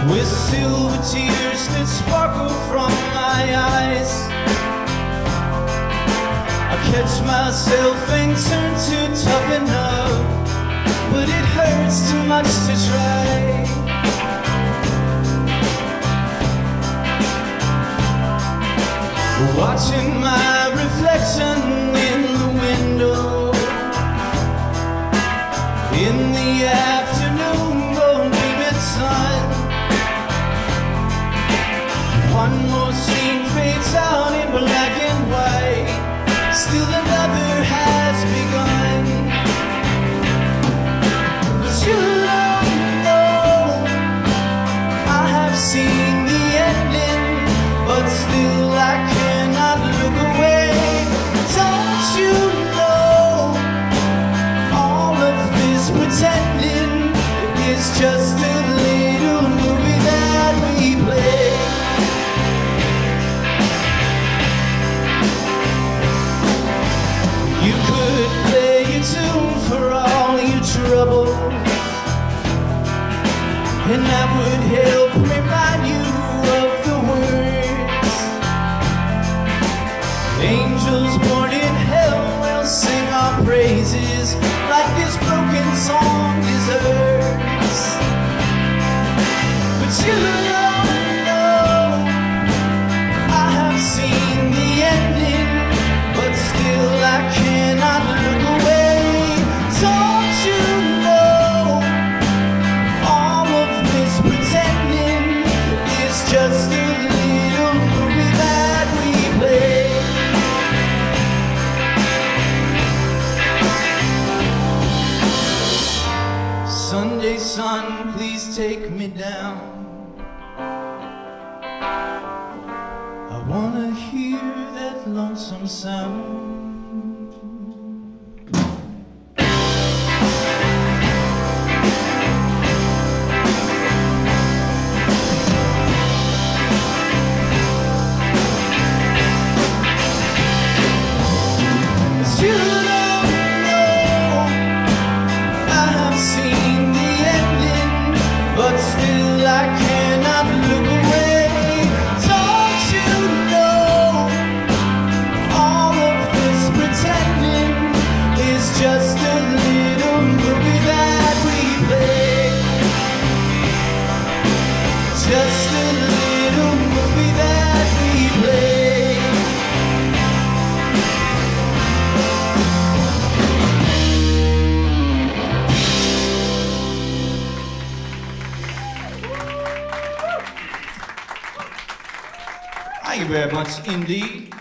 with silver tears that sparkle from my eyes. I catch myself and turn to toughen up, but it hurts too much to try. Watching my reflection in the window in the afternoon, golden gleaming sun. One more scene fades out in black and white, still another has begun. But you don't know, I have seen the ending, but still I cannot look away. Don't you know, all of this pretending is just a little movie that we play. You could play a tune for all your troubles, and that would help remind you of the words. Angels born in hell will sing our praises like this broken song deserves. But you don't know, I have seen the ending, but still I cannot look away. Don't you know, all of this pretending is just a little movie that we play. Sunday sun, please take me down. I wanna hear that lonesome sound. You don't know, I have seen the ending, but still I cannot look away. Don't you know, all of this pretending is just a little movie that we play. Just a little movie that we play. Thank you very much indeed.